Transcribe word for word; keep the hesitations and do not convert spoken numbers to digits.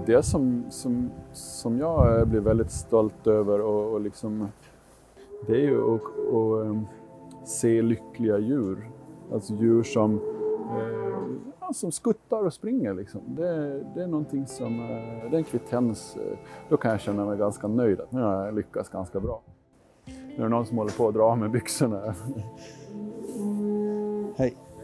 det som, som, som jag blir väldigt stolt över och, och liksom, det är ju att, att se lyckliga djur. Alltså djur som, eh, ja, som skuttar och springer. Liksom. Det, det är någonting som, eh, det är en kvittens. Eh, då kan jag känna mig ganska nöjd att nu har jag lyckats ganska bra. Nu är det någon som håller på att dra med byxorna. Hej.